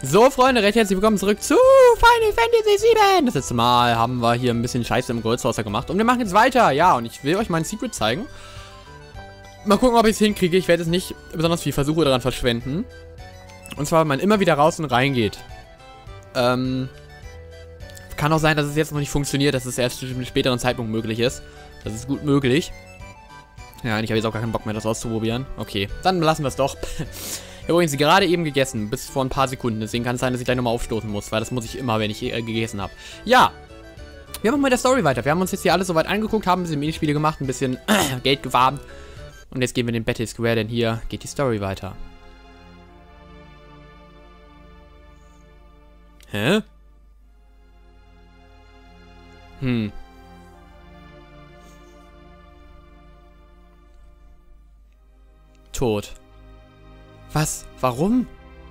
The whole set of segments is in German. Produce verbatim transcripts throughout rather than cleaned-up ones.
So, Freunde, recht herzlich willkommen zurück zu Final Fantasy sieben. Das letzte Mal haben wir hier ein bisschen Scheiße im Goldsourcer gemacht. Und wir machen jetzt weiter. Ja, und ich will euch mein Secret zeigen. Mal gucken, ob ich es hinkriege. Ich werde jetzt nicht besonders viel Versuche daran verschwenden. Und zwar, wenn man immer wieder raus und rein geht. Ähm... Kann auch sein, dass es jetzt noch nicht funktioniert, dass es erst zu einem späteren Zeitpunkt möglich ist. Das ist gut möglich. Ja, und ich habe jetzt auch gar keinen Bock mehr, das auszuprobieren. Okay, dann lassen wir es doch. Ich habe übrigens gerade eben gegessen, bis vor ein paar Sekunden. Deswegen kann es sein, dass ich gleich nochmal aufstoßen muss, weil das muss ich immer, wenn ich äh, gegessen habe. Ja, wir machen mit der Story weiter. Wir haben uns jetzt hier alles soweit angeguckt, haben ein bisschen Minispiele gemacht, ein bisschen äh, Geld gewarnt. Und jetzt gehen wir in den Battle Square, denn hier geht die Story weiter. Hä? Hm. Tot. Was? Warum?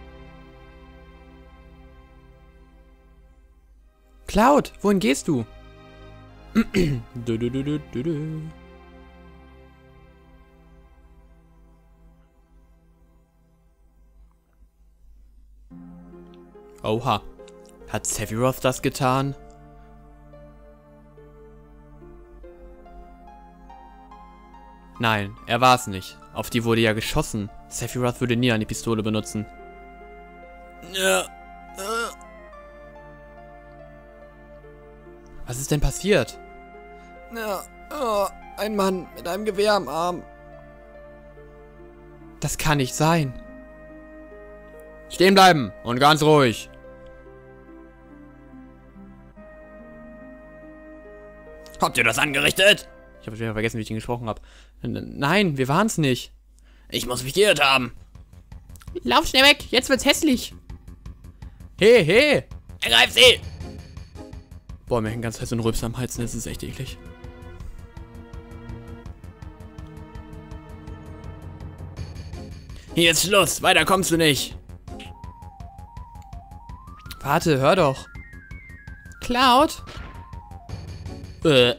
Cloud, wohin gehst du? du, du, du, du, du, du. Oha. Hat Sephiroth das getan? Nein, er war es nicht. Auf die wurde ja geschossen. Sephiroth würde nie eine Pistole benutzen. Ja. Was ist denn passiert? Ja, oh, ein Mann mit einem Gewehr am Arm. Das kann nicht sein. Stehen bleiben und ganz ruhig. Habt ihr das angerichtet? Ich habe wieder vergessen, wie ich ihn gesprochen habe. Nein, wir waren es nicht. Ich muss mich geirrt haben. Lauf schnell weg, jetzt wird's hässlich. Hey, hey. Ergreif sie. Boah, mir hängt ganz heiß so ein Rülpser am Hals, das ist echt eklig. Hier ist Schluss, weiter kommst du nicht. Warte, hör doch. Cloud? Äh.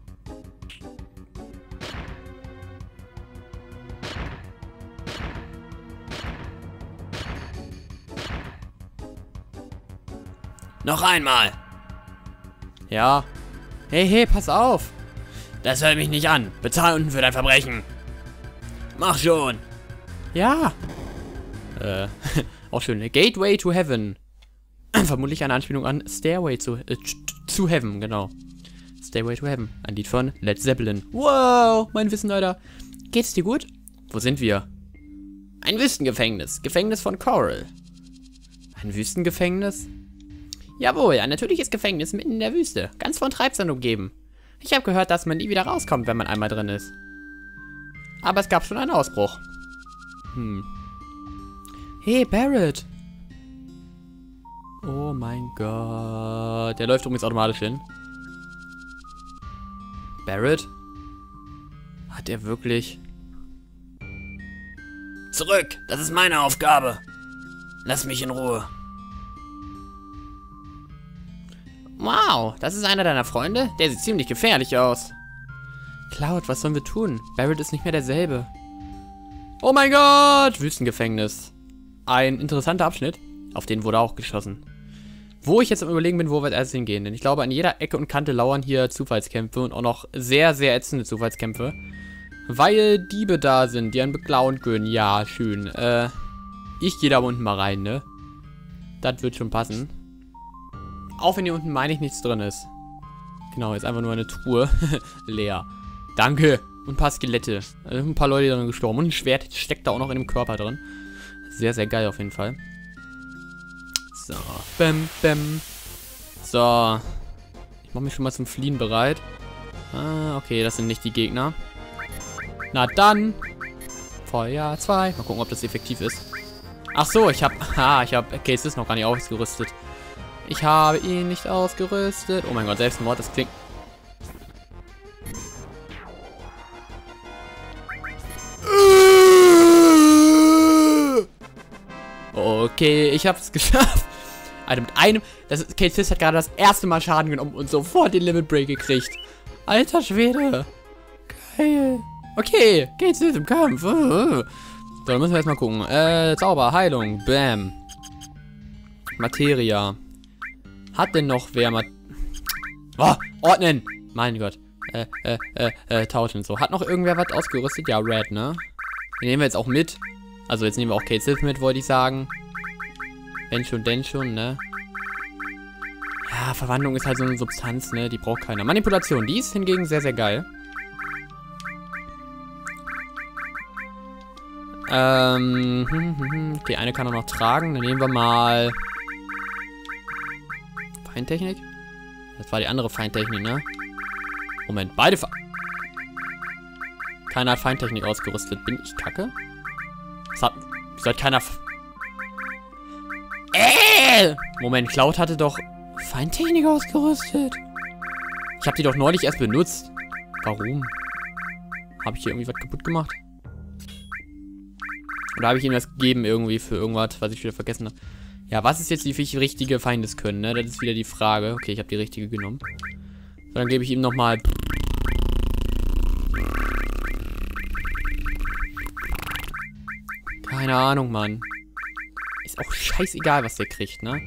Noch einmal. Ja. Hey, hey, pass auf. Das hört mich nicht an. Bezahl unten für dein Verbrechen. Mach schon. Ja. Äh, auch schön. Gateway to Heaven. Vermutlich eine Anspielung an Stairway to, äh, to Heaven, genau. Stairway to Heaven. Ein Lied von Led Zeppelin. Wow, mein Wissen, Alter. Geht's dir gut? Wo sind wir? Ein Wüstengefängnis. Gefängnis von Coral. Ein Wüstengefängnis? Jawohl, ein natürliches Gefängnis mitten in der Wüste. Ganz von Treibsand umgeben. Ich habe gehört, dass man nie wieder rauskommt, wenn man einmal drin ist. Aber es gab schon einen Ausbruch. Hm. Hey, Barret. Oh mein Gott. Der läuft übrigens automatisch hin. Barret? Hat er wirklich... Zurück! Das ist meine Aufgabe! Lass mich in Ruhe. Wow, das ist einer deiner Freunde? Der sieht ziemlich gefährlich aus. Cloud, was sollen wir tun? Barret ist nicht mehr derselbe. Oh mein Gott! Wüstengefängnis. Ein interessanter Abschnitt. Auf den wurde auch geschossen. Wo ich jetzt am Überlegen bin, wo wir erst hingehen. Denn ich glaube, an jeder Ecke und Kante lauern hier Zufallskämpfe. Und auch noch sehr, sehr ätzende Zufallskämpfe. Weil Diebe da sind, die einen beklauen können. Ja, schön. Äh, ich gehe da unten mal rein, ne? Das wird schon passen. Auch wenn hier unten, meine ich, nichts drin ist. Genau, jetzt einfach nur eine Truhe. Leer. Danke. Und ein paar Skelette. Also ein paar Leute drin gestorben. Und ein Schwert steckt da auch noch in dem Körper drin. Sehr, sehr geil auf jeden Fall. So. Bäm, bäm. So. Ich mache mich schon mal zum Fliehen bereit. Ah, okay, das sind nicht die Gegner. Na dann. Feuer zwei. Mal gucken, ob das effektiv ist. Ach so, ich habe... Ah, ich habe... Okay, es ist noch gar nicht ausgerüstet. Ich habe ihn nicht ausgerüstet. Oh mein Gott, Selbstmord, das klingt... Okay, ich hab's geschafft. Alter, mit einem... Das ist, Kate Sis hat gerade das erste Mal Schaden genommen und sofort den Limit Break gekriegt. Alter Schwede. Geil. Okay, Kate Sis im Kampf. So, dann müssen wir jetzt mal gucken. Äh, Zauber, Heilung. Bam. Materia. Hat denn noch wer Mat... Oh, ordnen! Mein Gott. Äh, äh, äh, äh, tauschen so. Hat noch irgendwer was ausgerüstet? Ja, Red, ne? Den nehmen wir jetzt auch mit. Also jetzt nehmen wir auch Kate Sith mit, wollte ich sagen. Wenn schon, denn schon, ne? Ja, Verwandlung ist halt so eine Substanz, ne? Die braucht keiner. Manipulation, die ist hingegen sehr, sehr geil. Ähm, hm, hm, hm. Die eine kann er noch tragen. Dann nehmen wir mal... Feintechnik? Das war die andere Feintechnik, ne? Moment, beide Fe... Keiner hat Feintechnik ausgerüstet. Bin ich kacke? Das hat... Wieso hat keiner... F äh! Moment, Cloud hatte doch Feintechnik ausgerüstet. Ich habe die doch neulich erst benutzt. Warum? Habe ich hier irgendwie was kaputt gemacht? Oder habe ich ihm das gegeben irgendwie für irgendwas, was ich wieder vergessen habe? Ja, was ist jetzt die richtige Feindeskönnen, ne? Das ist wieder die Frage. Okay, ich habe die richtige genommen. So, dann gebe ich ihm nochmal... Keine Ahnung, Mann. Ist auch scheißegal, was der kriegt, ne?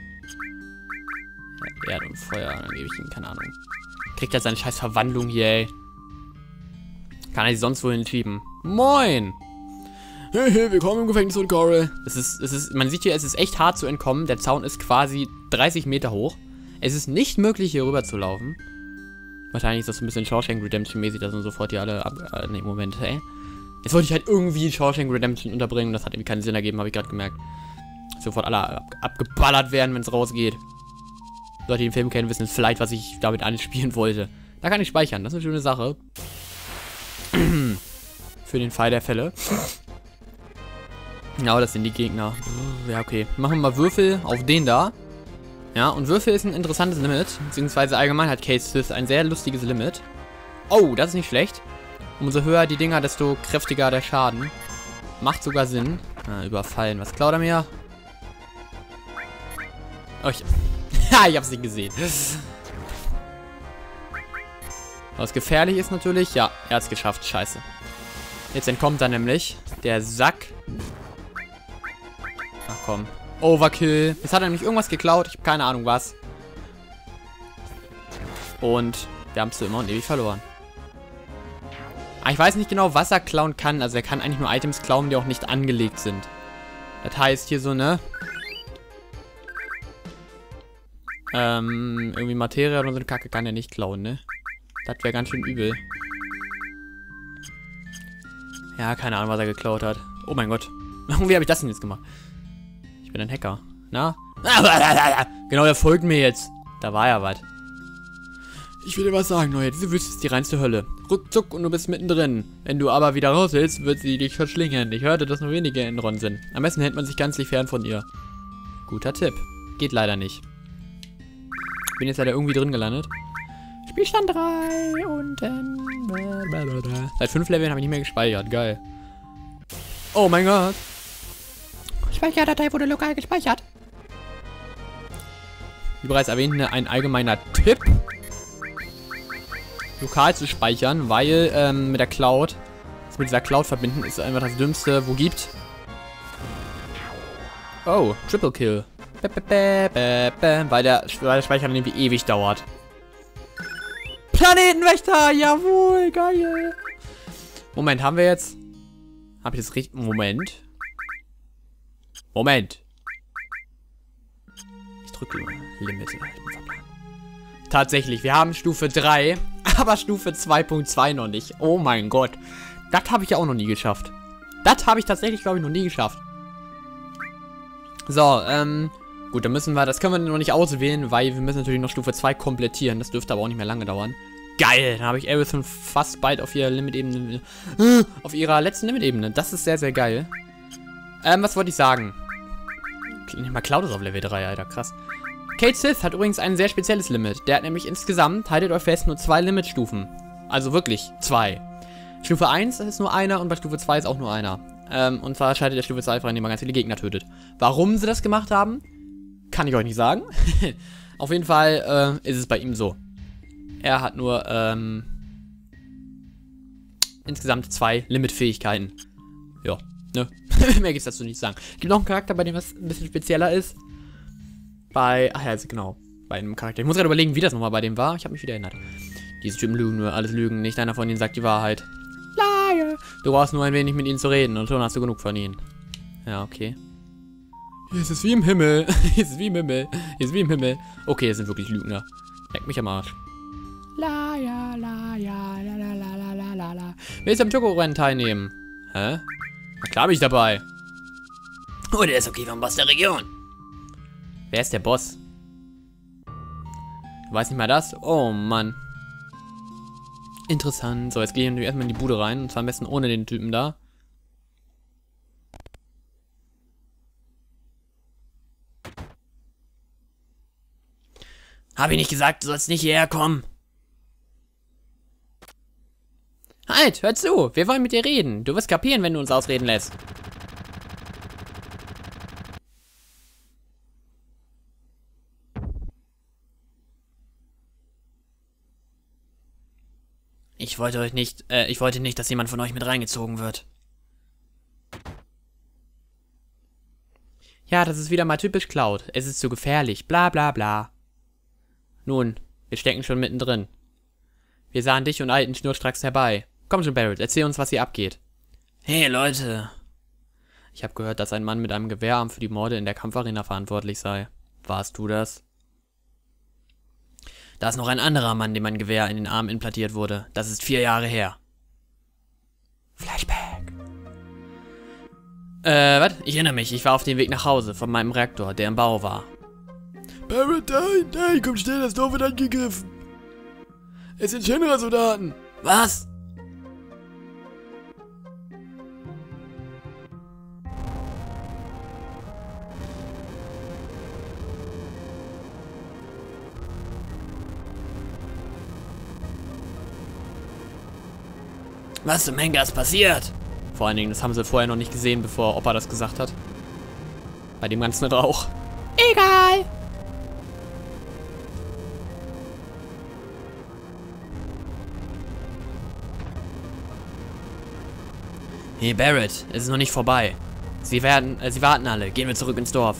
Ja, Erde und Feuer, dann gebe ich ihm, keine Ahnung. Kriegt er seine scheiß Verwandlung hier, ey. Kann er sich sonst wohin schieben? Moin! Hey, hey, willkommen im Gefängnis von Coral. Es ist, es ist, man sieht hier, es ist echt hart zu entkommen. Der Zaun ist quasi dreißig Meter hoch. Es ist nicht möglich, hier rüber zu laufen. Wahrscheinlich ist das so ein bisschen Shawshank Redemption-mäßig, dass man sofort hier alle ab... Äh, ne, Moment, ey. Jetzt wollte ich halt irgendwie Shawshank Redemption unterbringen. Das hat irgendwie keinen Sinn ergeben, habe ich gerade gemerkt. Sofort alle ab, abgeballert werden, wenn es rausgeht. Leute, die den Film kennen, wissen vielleicht, was ich damit anspielen wollte. Da kann ich speichern, das ist eine schöne Sache. Für den Fall der Fälle. Ja, das sind die Gegner. Ja, okay. Machen wir mal Würfel auf den da. Ja, und Würfel ist ein interessantes Limit. Beziehungsweise allgemein hat Kate Sith ein sehr lustiges Limit. Oh, das ist nicht schlecht. Umso höher die Dinger, desto kräftiger der Schaden. Macht sogar Sinn. Ah, überfallen. Was klaut er mir? Oh, ich... Ha, ich hab's nicht gesehen. Was gefährlich ist natürlich... Ja, er hat's geschafft. Scheiße. Jetzt entkommt er nämlich. Der Sack... Ach komm. Overkill. Jetzt hat er nämlich irgendwas geklaut. Ich habe keine Ahnung was. Und wir haben es immer und ewig verloren. Aber ich weiß nicht genau, was er klauen kann. Also er kann eigentlich nur Items klauen, die auch nicht angelegt sind. Das heißt hier so, ne? Ähm, irgendwie Materie oder so eine Kacke kann er nicht klauen, ne? Das wäre ganz schön übel. Ja, keine Ahnung, was er geklaut hat. Oh mein Gott. Wie habe ich das denn jetzt gemacht? Ich bin ein Hacker. Na? Genau, er folgt mir jetzt. Da war ja was. Ich will dir was sagen, Neue. Diese Wüste ist die reinste Hölle. Ruckzuck und du bist mittendrin. Wenn du aber wieder raus willst, wird sie dich verschlingen. Ich hörte, dass nur wenige in Ron sind. Am besten hält man sich ganz fern von ihr. Guter Tipp. Geht leider nicht. Bin jetzt leider irgendwie drin gelandet. Spielstand drei unten. Seit fünf Leveln habe ich nicht mehr gespeichert. Geil. Oh mein Gott. Speicherdatei wurde lokal gespeichert. Wie bereits erwähnt, ein allgemeiner Tipp. Lokal zu speichern, weil ähm, mit der Cloud, das mit dieser Cloud verbinden, ist einfach das Dümmste, wo gibt. Oh, Triple Kill. Bäh, bäh, bäh, bäh, weil, der, weil der Speicher dann irgendwie ewig dauert. Planetenwächter, jawohl, geil. Moment, haben wir jetzt... Habe ich das richtig... Moment. Moment. Ich drücke Limit. Tatsächlich, wir haben Stufe drei, aber Stufe zwei Punkt zwei noch nicht. Oh mein Gott. Das habe ich ja auch noch nie geschafft. Das habe ich tatsächlich, glaube ich, noch nie geschafft. So, ähm... Gut, dann müssen wir... Das können wir noch nicht auswählen, weil wir müssen natürlich noch Stufe zwei komplettieren. Das dürfte aber auch nicht mehr lange dauern. Geil, dann habe ich Aerithon fast bald auf ihrer Limit-Ebene... Auf ihrer letzten Limit-Ebene. Das ist sehr, sehr geil. Ähm, was wollte ich sagen? Nicht mal Cloud ist auf Level drei, Alter, krass. Kate Sith hat übrigens ein sehr spezielles Limit. Der hat nämlich insgesamt, haltet euch fest, nur zwei Limitstufen. Also wirklich zwei. Stufe eins ist nur einer und bei Stufe zwei ist auch nur einer. Ähm, und zwar schaltet der Stufe zwei frei, indem man ganz viele Gegner tötet. Warum sie das gemacht haben, kann ich euch nicht sagen. Auf jeden Fall äh, ist es bei ihm so. Er hat nur ähm, insgesamt zwei Limitfähigkeiten. Ja, ne? Mehr gibt's dazu nicht sagen. Es gibt noch einen Charakter, bei dem das ein bisschen spezieller ist. bei, ach ja, also genau, bei einem Charakter. Ich muss gerade überlegen, wie das nochmal bei dem war. Ich habe mich wieder erinnert. Diese Typen lügen nur, alles lügen. Nicht einer von ihnen sagt die Wahrheit. Liar. Du brauchst nur ein wenig mit ihnen zu reden und schon hast du genug von ihnen. Ja, okay. Hier ist es wie im Himmel. Hier ist es wie im Himmel. Hier ist es wie im Himmel. Okay, es sind wirklich Lügner. Leck mich am Arsch. La ja, la ja, la la la la la la la. Willst du am Choco-Rennen teilnehmen? Hä? Na klar bin ich dabei. Oh, der ist okay vom Boss der Region. Wer ist der Boss? Du weißt nicht mal das? Oh Mann. Interessant. So, jetzt gehen wir erstmal in die Bude rein. Und zwar am besten ohne den Typen da. Hab ich nicht gesagt, du sollst nicht hierher kommen? Halt, hör zu. Wir wollen mit dir reden. Du wirst kapieren, wenn du uns ausreden lässt. Ich wollte euch nicht, äh, ich wollte nicht, dass jemand von euch mit reingezogen wird. Ja, das ist wieder mal typisch Cloud. Es ist zu gefährlich. Bla bla bla. Nun, wir stecken schon mittendrin. Wir sahen dich und Alten schnurstracks herbei. Komm schon, Barret, erzähl uns, was hier abgeht. Hey, Leute. Ich habe gehört, dass ein Mann mit einem Gewehrarm für die Morde in der Kampfarena verantwortlich sei. Warst du das? Da ist noch ein anderer Mann, dem ein Gewehr in den Arm implantiert wurde. Das ist vier Jahre her. Flashback. Äh, was? Ich erinnere mich, ich war auf dem Weg nach Hause von meinem Reaktor, der im Bau war. Barret, nein, nein, komm schnell, das Dorf wird angegriffen. Es sind Shinra-Soldaten. Was? Was zum Henker ist passiert? Vor allen Dingen, das haben sie vorher noch nicht gesehen, bevor Opa das gesagt hat. Bei dem ganzen Rauch. Egal! Hey Barret, es ist noch nicht vorbei. Sie werden, äh, sie warten alle. Gehen wir zurück ins Dorf.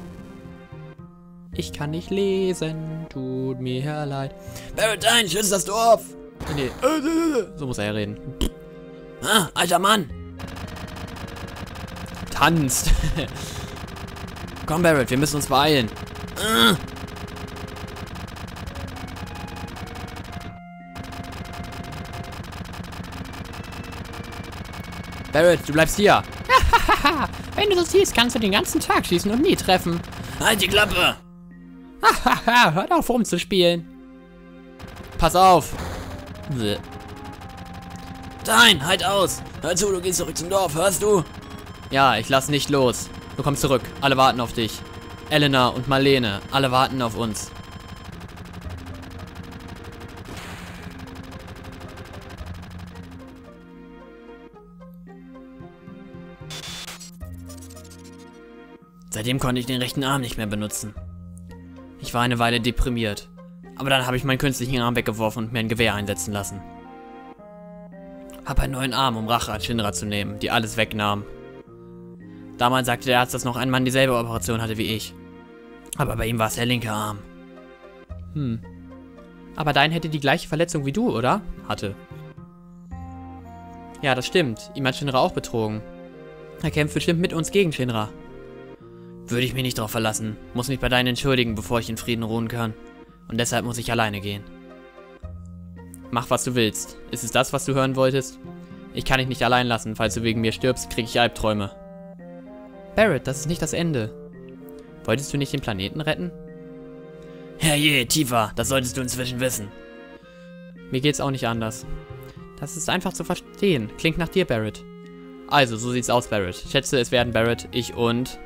Ich kann nicht lesen, tut mir leid. Barret, nein, schütze das Dorf! Nee, so muss er ja reden. Ah, alter Mann! Tanzt! Komm, Barret, wir müssen uns beeilen. Ah. Barret, du bleibst hier. Wenn du so siehst, kannst du den ganzen Tag schießen und nie treffen. Halt die Klappe! Hahaha, hört auf rumzuspielen. Pass auf. Bäh. Nein, halt aus! Hör zu, du gehst zurück zum Dorf, hörst du? Ja, ich lass nicht los. Du kommst zurück. Alle warten auf dich. Elena und Marlene, alle warten auf uns. Seitdem konnte ich den rechten Arm nicht mehr benutzen. Ich war eine Weile deprimiert. Aber dann habe ich meinen künstlichen Arm weggeworfen und mir ein Gewehr einsetzen lassen. Hab einen neuen Arm, um Rache an Shinra zu nehmen, die alles wegnahm. Damals sagte der Arzt, dass noch ein Mann dieselbe Operation hatte wie ich. Aber bei ihm war es der linke Arm. Hm. Aber dein hätte die gleiche Verletzung wie du, oder? Hatte. Ja, das stimmt. Ihm hat Shinra auch betrogen. Er kämpft bestimmt mit uns gegen Shinra. Würde ich mich nicht drauf verlassen. Muss mich bei deinen entschuldigen, bevor ich in Frieden ruhen kann. Und deshalb muss ich alleine gehen. Mach, was du willst. Ist es das, was du hören wolltest? Ich kann dich nicht allein lassen. Falls du wegen mir stirbst, krieg ich Albträume. Barret, das ist nicht das Ende. Wolltest du nicht den Planeten retten? Herrje, Tifa, das solltest du inzwischen wissen. Mir geht's auch nicht anders. Das ist einfach zu verstehen. Klingt nach dir, Barret. Also, so sieht's aus, Barret. Ich schätze, es werden Barret, ich und...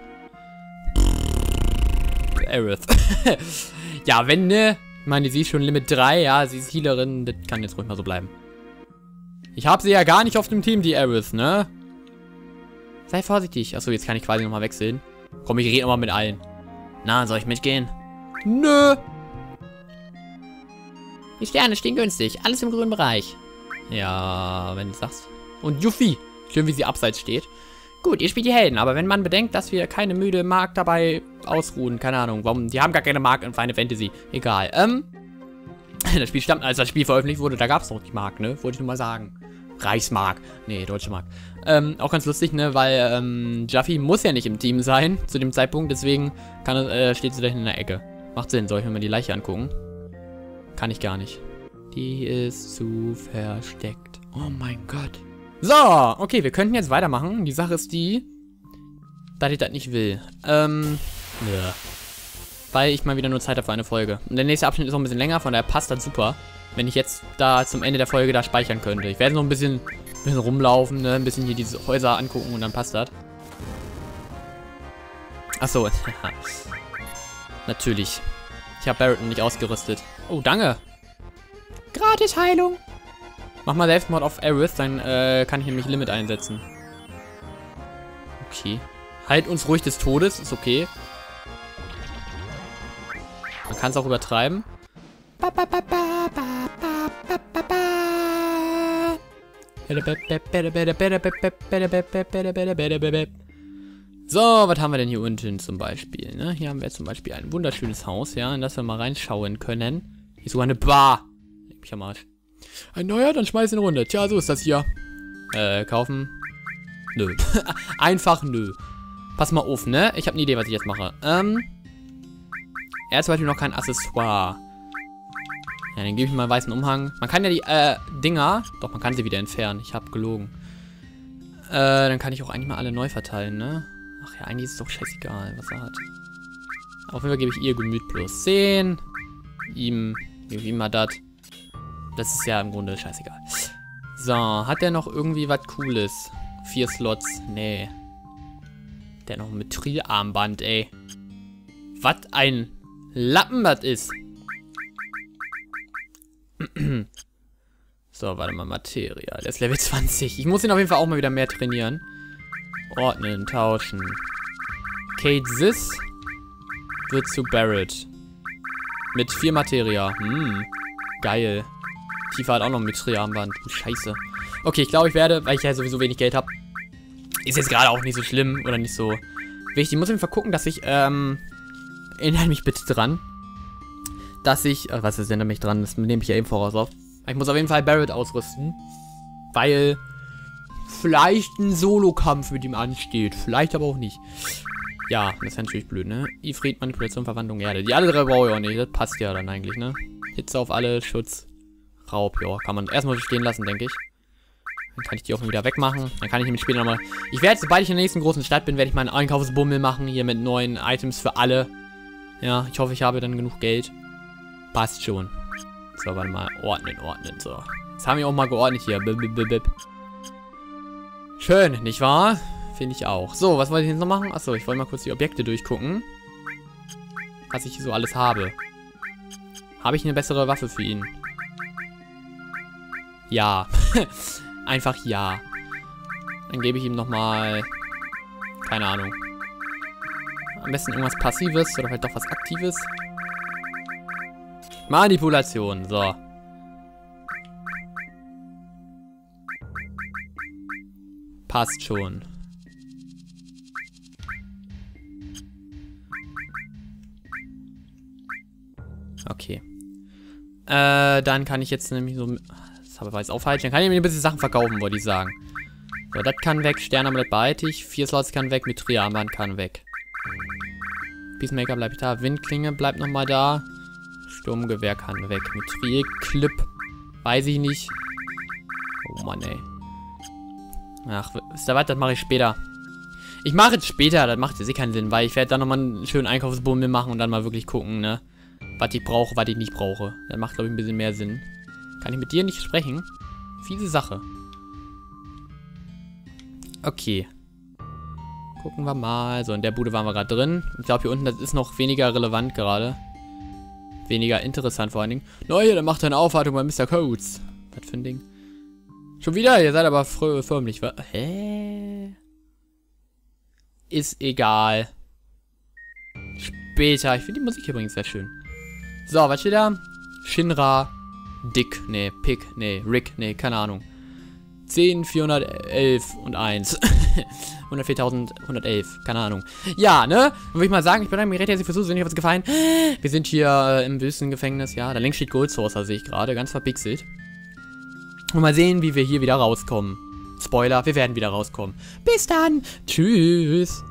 Aerith. Ja, wenn, ne? Ich meine, sie ist schon Limit drei, ja, sie ist Healerin, das kann jetzt ruhig mal so bleiben. Ich habe sie ja gar nicht auf dem Team, die Aerith, ne? Sei vorsichtig. Achso, jetzt kann ich quasi nochmal wechseln. Komm, ich rede nochmal mit allen. Na, soll ich mitgehen? Nö. Die Sterne stehen günstig. Alles im grünen Bereich. Ja, wenn du sagst. Und Yuffie. Schön, wie sie abseits steht. Gut, ihr spielt die Helden, aber wenn man bedenkt, dass wir keine müde Mark dabei ausruhen, keine Ahnung, warum, die haben gar keine Mark in Final Fantasy. Egal, ähm, das Spiel stammt, als das Spiel veröffentlicht wurde, da gab es noch die Mark, ne, wollte ich nur mal sagen. Reichsmark, nee, deutsche Mark. Ähm, auch ganz lustig, ne, weil, ähm, Juffy muss ja nicht im Team sein, zu dem Zeitpunkt, deswegen kann, äh, steht sie da in der Ecke. Macht Sinn, soll ich mir mal die Leiche angucken? Kann ich gar nicht. Die ist zu versteckt. Oh mein Gott. So, okay, wir könnten jetzt weitermachen. Die Sache ist die, dass ich das nicht will. Ähm, ja. Weil ich mal wieder nur Zeit habe für eine Folge. Und der nächste Abschnitt ist noch ein bisschen länger, von daher passt das super, wenn ich jetzt da zum Ende der Folge da speichern könnte. Ich werde noch ein bisschen, ein bisschen rumlaufen, ne? Ein bisschen hier diese Häuser angucken und dann passt das. Achso. Natürlich. Ich habe Barret noch nicht ausgerüstet. Oh, danke. Gratis Heilung. Mach mal Selbstmord auf Aerith, dann äh, kann ich nämlich Limit einsetzen. Okay. Halt uns ruhig des Todes, ist okay. Man kann es auch übertreiben. So, was haben wir denn hier unten zum Beispiel? Ne? Hier haben wir zum Beispiel ein wunderschönes Haus, ja, in das wir mal reinschauen können. Hier ist sogar eine Bar. Leg mich am Arsch. Ein neuer, dann schmeiß ihn runter. Tja, so ist das hier. Äh, kaufen? Nö. Einfach nö. Pass mal auf, ne? Ich habe eine Idee, was ich jetzt mache. Ähm. Er hat zum Beispiel noch kein Accessoire. Ja, dann gebe ich mal einen weißen Umhang. Man kann ja die, äh, Dinger... Doch, man kann sie wieder entfernen. Ich habe gelogen. Äh, dann kann ich auch eigentlich mal alle neu verteilen, ne? Ach ja, eigentlich ist es doch scheißegal, was er hat. Auf jeden Fall gebe ich ihr Gemüt plus zehn. Ihm gebe ich ihm mal das. Das ist ja im Grunde scheißegal. So, hat der noch irgendwie was Cooles? Vier Slots? Nee. Der hat noch ein Mithril-Armband, ey. Was ein Lappen das ist. So, warte mal, Materia. Der ist Level zwanzig. Ich muss ihn auf jeden Fall auch mal wieder mehr trainieren. Ordnen, tauschen. Kate Sis wird zu Barret. Mit vier Materia. Hm, geil. Tifa hat auch noch ein Mithril-Armband. Scheiße. Okay, ich glaube, ich werde, weil ich ja sowieso wenig Geld habe. Ist jetzt gerade auch nicht so schlimm oder nicht so wichtig. Ich muss auf jeden Fall gucken, dass ich, ähm, erinnere mich bitte dran, dass ich, äh, was ist denn da mich dran? Das nehme ich ja eben voraus auf. Ich muss auf jeden Fall Barret ausrüsten, weil vielleicht ein Solo-Kampf mit ihm ansteht. Vielleicht aber auch nicht. Ja, das ist natürlich blöd, ne? Ifrit, Manipulation, Verwandlung, Erde. Die alle drei brauche ich auch nicht. Das passt ja dann eigentlich, ne? Hitze auf alle, Schutz, Raub, ja. Kann man erstmal stehen lassen, denke ich. Dann kann ich die auch wieder wegmachen. Dann kann ich nämlich später nochmal... Ich werde, sobald ich in der nächsten großen Stadt bin, werde ich meinen Einkaufsbummel machen. Hier mit neuen Items für alle. Ja, ich hoffe, ich habe dann genug Geld. Passt schon. So, warte mal. Ordnen, ordnen. So. Jetzt haben wir auch mal geordnet hier. Bip, bip, bip, bip. Schön, nicht wahr? Finde ich auch. So, was wollte ich jetzt noch machen? Achso, ich wollte mal kurz die Objekte durchgucken. Was ich hier so alles habe. Habe ich eine bessere Waffe für ihn? Ja. Einfach ja. Dann gebe ich ihm nochmal... Keine Ahnung. Am besten irgendwas Passives oder vielleicht doch was Aktives. Manipulation, so. Passt schon. Okay. Äh, dann kann ich jetzt nämlich so... Das habe ich jetzt aufhalten. Dann kann ich mir ein bisschen Sachen verkaufen, wollte ich sagen. So, das kann weg. Sternamulett behalte ich. Vier Slots kann weg. Mithril-Armband kann weg. Peacemaker bleibt da. Windklinge bleibt nochmal da. Sturmgewehr kann weg. Mithril-Clip. Weiß ich nicht. Oh Mann, ey. Ach, wisst ihr was? Das mache ich später. Ich mache es später. Das macht jetzt eh keinen Sinn, weil ich werde dann nochmal einen schönen Einkaufsbummel machen und dann mal wirklich gucken, ne? Was ich brauche, was ich nicht brauche. Das macht, glaube ich, ein bisschen mehr Sinn. Kann ich mit dir nicht sprechen? Fiese Sache. Okay. Gucken wir mal. So, in der Bude waren wir gerade drin. Ich glaube, hier unten, das ist noch weniger relevant gerade. Weniger interessant vor allen Dingen. Neue, dann macht er eine Aufwartung bei Mister Coates. Was für ein Ding. Schon wieder? Ihr seid aber förmlich. Hä? Ist egal. Später. Ich finde die Musik übrigens sehr schön. So, was steht da? Shinra. Dick. Nee, Pick. Nee, Rick. Nee, keine Ahnung. zehn, vierhundertelf und eins. hundertviertausendeinhundertelf, keine Ahnung. Ja, ne? Dann würde ich mal sagen, ich bedanke mich recht herzlich fürs Zusehen. Ich hoffe, es hat gefallen. Wir sind hier äh, im Wüstengefängnis, ja. Da links steht Gold Saucer, sehe ich gerade, ganz verpixelt. Und mal sehen, wie wir hier wieder rauskommen. Spoiler, wir werden wieder rauskommen. Bis dann. Tschüss.